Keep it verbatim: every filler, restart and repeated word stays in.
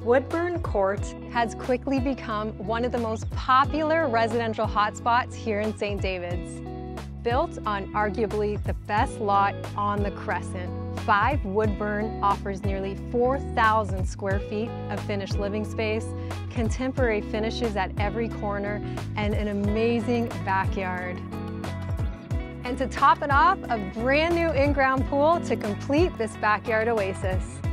Woodbourne Court has quickly become one of the most popular residential hotspots here in Saint David's. Built on arguably the best lot on the Crescent, five Woodbourne offers nearly four thousand square feet of finished living space, contemporary finishes at every corner, and an amazing backyard. And to top it off, a brand new in-ground pool to complete this backyard oasis.